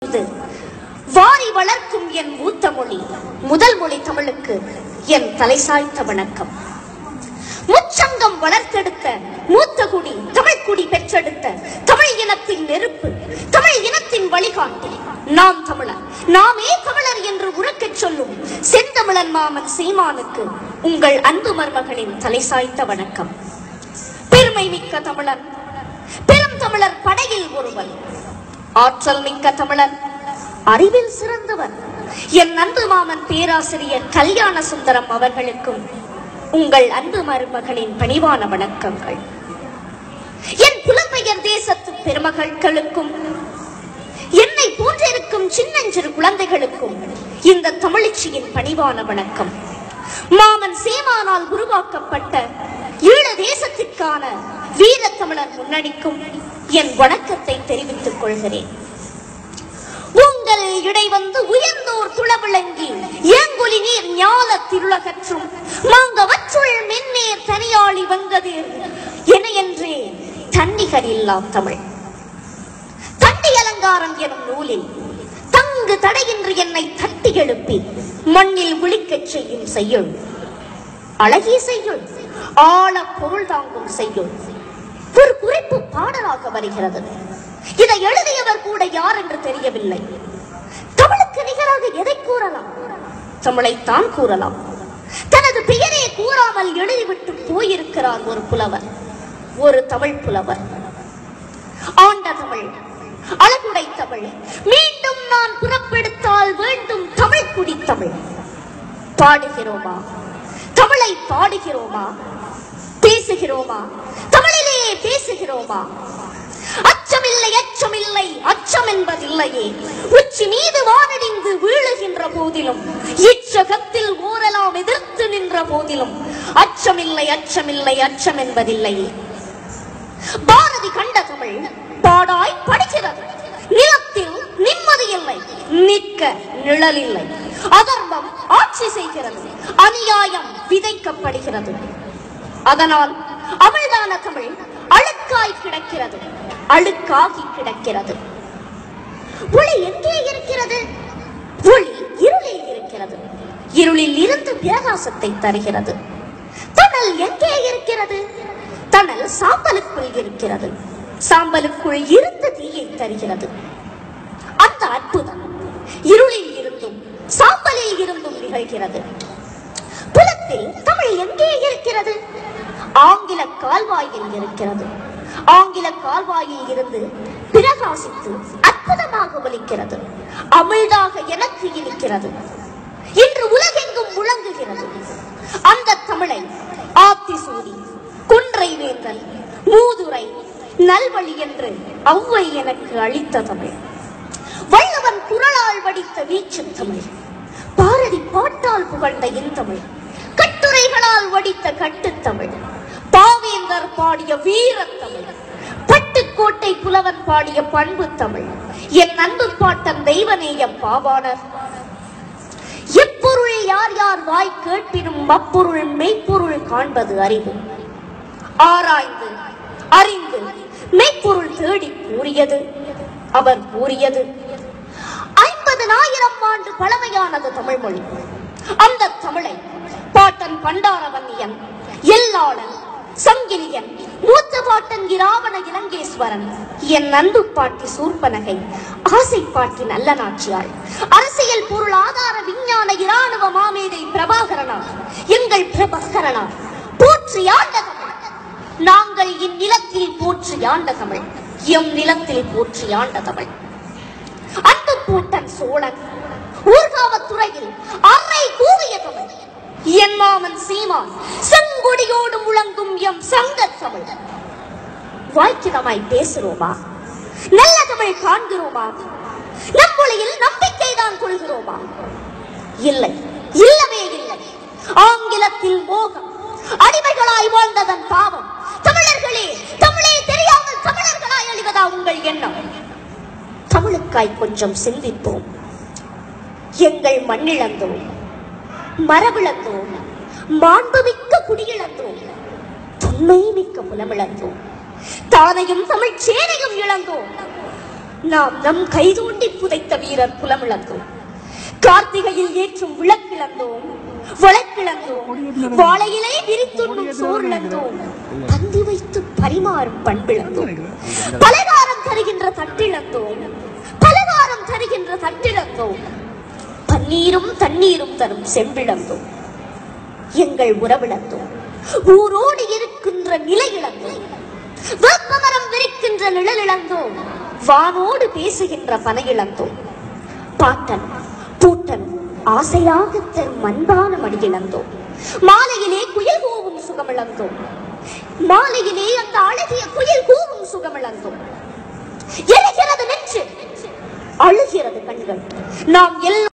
வாரி வளர்க்கும் என் மூத்த மொழி முதல் மொழி தமிழுக்கு என் தலை சாய்த்த வணக்கம். முச்சங்கம் வளர்த்தெடுத்த மூத்த குடி தமிழ் குடி பெற்றெடுத்த தமிழ் இனத்தின் நெருப்பு, தமிழ் இனத்தின் வழிகாட்டி நாம் தமிழர், நாமே தமிழர் என்று உறக்கச் சொல்லும் செந்தமிழன் மாமன் சீமானுக்கு உங்கள் அன்பு மருமகளின் தலை சாய்த்த வணக்கம். பெருமை மிக்க தமிழன், பெரும் தமிழர் படையில் ஒருவன், ஆற்றல் மிக்க தமிழன், அறிவில் சிறந்தவர் என் அன்பு மாமன் பேராசிரியர் கல்யாண சுந்தரம் அவர்களுக்கும் உங்கள் அன்பு மருமகளின் பணிவான வணக்கங்கள். என் புலம்பெயர் தேசத்து பெருமகளுக்கும் என்னை போன்றிருக்கும் சின்னஞ்சிறு குழந்தைகளுக்கும் இந்த தமிழச்சியின் பணிவான வணக்கம். மாமன் சீமானால் உருவாக்கப்பட்ட ஈழ தேசத்திற்கான வீர தமிழர் முன்னணிக்கும் என் வணக்கத்தை தெரிவித்துக் கொள்கிறேன். உங்கள் இடை வந்து உயர்ந்தோர் துளவிளங்கி ஏங்கொலி நீர் ஞால திருளகற்றும் மாங்கவற்றுள் மென்னேர் தனியாளி வந்ததேர் என என்றே தன்னிகர் இல்லாம் தமிழ். தண்டி அலங்காரம் எனும் நூலில் தங்கு தடையின்றி என்னை தட்டி எழுப்பி மண்ணில் விழிக்கச் செய்யும் செய்யுள், அழகிய செய்யுள், ஆழ பொருள் தாங்கும் செய்யுள் ஒரு குறிப்பு பாடலாக வருகிறது. இதை எழுதியவர் கூட யார் என்று தெரியவில்லை. தமிழுக்கு நிகராக எதை கூறலாம்? தமிழைத்தான் கூறலாம். தனது பெயரை கூறாமல் எழுதிவிட்டு போயிருக்கிறார் ஒரு புலவர், ஒரு தமிழ் புலவர். ஆண்ட தமிழ், அழகுடை தமிழ், மீண்டும் நான் புறப்பெடுத்தால் வேண்டும் தமிழ் குடி தமிழ். பாடுகிறோமா? தமிழை பாடுகிறோமா? பேசுகிறோமா? தமிழிலே பேசுகிறோமா? அச்சமில்லை, அச்சமில்லை, அச்சம் என்பதில்லையே. உச்சி மீது வானடிந்து வீழுகின்ற போதிலும், இச்சகத்தில் ஓரெல்லாம் எதிர்த்து நின்ற போதிலும் அச்சமில்லை, அச்சமில்லை, அச்சம் என்பதில்லையே. பாரதி கண்ட தமிழ் பாடாய் படிக்கிறது. நிலத்தில் நிம்மதி இல்லை, நிற்க நிழல் இல்லை. அதர்மம் ஆட்சி செய்கிறது, அநியாயம் விதைக்கப்படுகிறது. அதனால் அவள்தான தமிழ் அழுக்காய் கிடக்கிறது, அழுக்காகி கிடக்கிறது. ஒளி எங்கே இருக்கிறது? ஒளி இருளில் இருக்கிறது, இருளில் இருந்து பிரகாசத்தை தருகிறது. தணல் எங்கே இருக்கிறது? தணல் சாம்பலுக்குள் இருக்கிறது, சாம்பலுக்குள் இருந்து தீயை தருகிறது. அந்த அற்புதம் இருளில் இருந்தும் சாம்பலில் இருந்தும் நிகழ்கிறது. புலத்தில் தமிழ் எங்கே இருக்கிறது? ஆங்கில கால்வாயில் இருக்கிறது. ஆங்கில கால்வாயில் இருந்து பிரகாசித்து அற்புதமாக ஒலிக்கிறது. அமிழ்தாக எனக்கு இருக்கிறது, இன்று உலகெங்கும் முழங்குகிறது. அந்த தமிழை ஆத்திசூடி, குன்றை வேந்தன், மூதுரை, நல்வழி என்று ஔவை எனக்கு அளித்த தமிழ். வள்ளுவன் குரலால் வடித்த வீச்சு தமிழ், பாரதி பாட்டால் புகழ்ந்த இந்தமிழ், கட்டுரைகளால் வடித்த கட்டுத்தமிழ், பாவேந்தர் பாடிய வீரத்தமிழ், பட்டுக்கோட்டை புலவன் பாடிய பண்பு தமிழ், என் அன்பு பாட்டன் தெய்வநேய பாவாணர். எப்பொருள் யார் யார் வாய் கேட்பினும் அப்பொருள் மெய்ப்பொருள் காண்பது அறிவு. ஆராய்ந்து அறிந்து மெய்ப்பொருள் தேடி கூறியது அவர் கூறியது. 50,000 ஆண்டு பழமையானது தமிழ் மொழி. அந்த தமிழை பாட்டன் பண்டாரவன்னியன், எல்லாளன், சங்கிலியன், மூத்த பாட்டன் இராவண இலங்கேஸ்வரன், என் அன்பு பாட்டி சூர்பனகை, ஆசை பாட்டி நல்ல நாச்சியாள், அரசியல் பொருள் ஆதார விஞ்ஞான இராணுவ மாமேதை பிரபாகரனார், எங்கள் பிரபாகரனார் போற்றி ஆண்ட தமிழ். நாங்கள் இந்நிலத்தில் போற்றி ஆண்ட தமிழ், எம் நிலத்தில் போற்றி ஆண்ட தமிழ். அன்பு பூட்டன் சோழன் ஊர்காவத்துறையில் அறை கூவிய தமிழ், என் மாமன் சீமான் செங்கொடியோடு முழங்கும் எம் சங்க தமிழ். வாய்க்கிடமாய் பேசுகிறோமா? நல்ல தமிழ் காண்கிறோமா? நம் மொழியில் நம்பிக்கை தான் கொள்கிறோமா? இல்லை, இல்லவே இல்லை. ஆங்கிலத்தில் மோகம், அடிமைகளாய் வாழ்ந்ததன் பாவம். தமிழர்களே, தமிழே தெரியாமல் தமிழர்களாய் அழிவதா உங்கள் எண்ணம்? தமிழுக்காய் கொஞ்சம் சிந்திப்போம். எங்கள் மண்ணிழந்தோம், மரபிழந்தோம், மாண்புமிக்க குடியிழந்தோம், தொன்மை மிக்க புலமிழந்தோம், தானையும் தமிழ் சேனையும் இழந்தோம். நாம் நம் கைதோண்டி புதைத்த வீரர் குலமிழந்தோம். கார்த்திகையில் ஏற்றும் விளக்கிழந்தோம், வழக்கிழந்தோம், வாழையிலே விரித்துண்ணும் சோறிழந்தோம், பந்தி வைத்து பரிமாறும் பண்பிழந்தோம், பலகாரம் தருகின்ற தட்டிழந்தோம், பலகாரம் தருகின்ற தட்டிழந்தோம், பன்னீரும் தண்ணீரும் தரும் செம்பிழந்தோம், எங்கள் உறவிழந்தோம், ஊரோடு இருக்கின்ற நிலை இழந்தோம், வேப்பமரம் விரிக்கின்ற நிழல் இழந்தோம், வானோடு பேசுகின்ற பனை இழந்தோம், பாட்டன் பூட்டன் ஆசையாக தரும் அன்பான மடி இழந்தோம், மாலையிலே குயில் கூவும் சுகமிழந்தோம், மாலையிலே அந்த அழகிய குயில் கூவும் சுகமிழந்தோம். எழுகிறது நெஞ்சு, அழுகிறது கண்கள். நாம் எல்லாம்